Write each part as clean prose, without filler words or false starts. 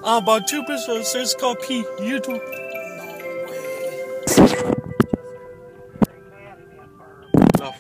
About 2% is called P. YouTube. No way. No.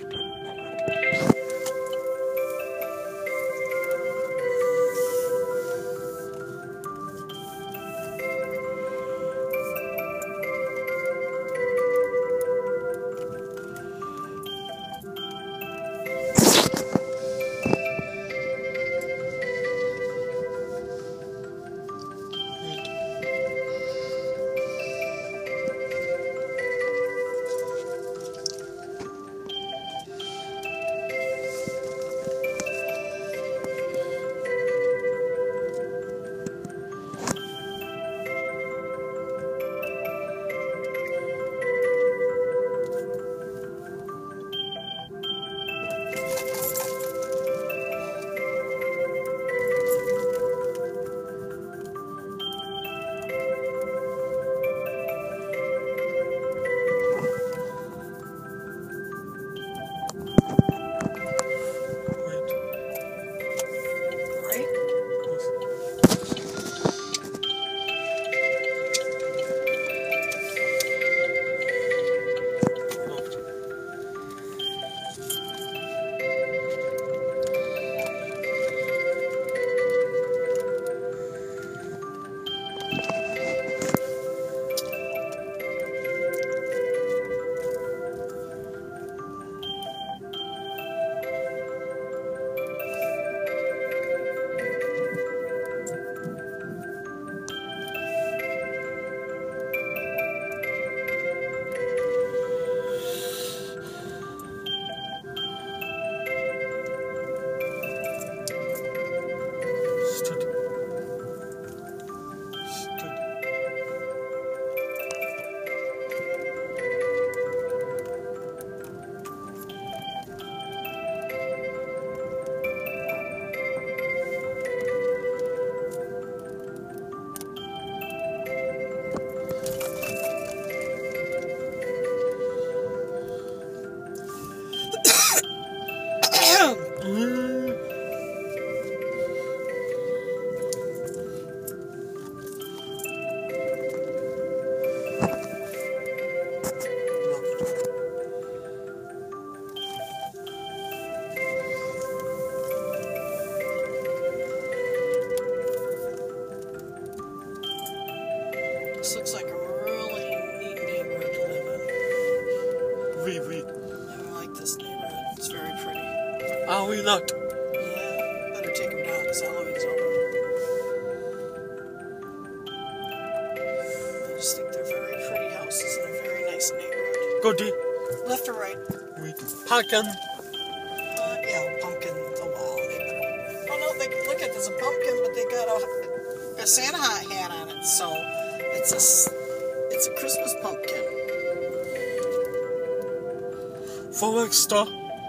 This looks like a really neat neighborhood to live in. Oui. I like this neighborhood. It's very pretty. Ah, we not. Yeah, better take them down because Halloween's over. I just think they're very pretty houses in a very nice neighborhood. Go D. Left or right? Oui. Pumpkin. Yeah, pumpkin. Oh wow, they better. Oh no, look at there's a pumpkin, but they got a Santa hat on it, so it's a Christmas pumpkin. Fireworks store.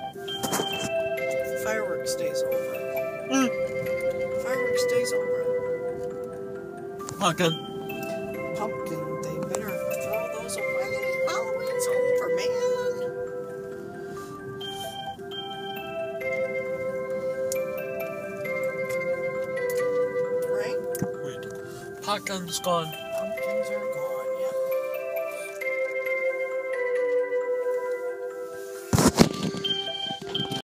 Fireworks day's over. Fireworks day's over. Pumpkin. Pumpkin, they better throw those away. Halloween's over, man. Right? Wait. Pumpkin's gone.